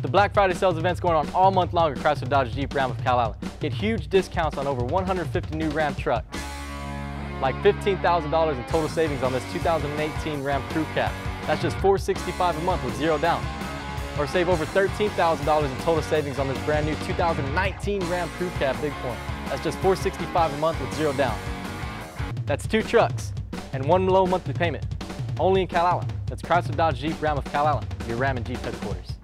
The Black Friday sales event's going on all month long at Chrysler Dodge Jeep Ram of Calallen. Get huge discounts on over 150 new Ram trucks. Like $15,000 in total savings on this 2018 Ram Crew Cab. That's just $465 a month with zero down. Or save over $13,000 in total savings on this brand new 2019 Ram Crew Cab Big Form. That's just $465 a month with zero down. That's 2 trucks and 1 low monthly payment. Only in Calallen. That's Chrysler Dodge Jeep Ram of Calallen, your Ram and Jeep headquarters.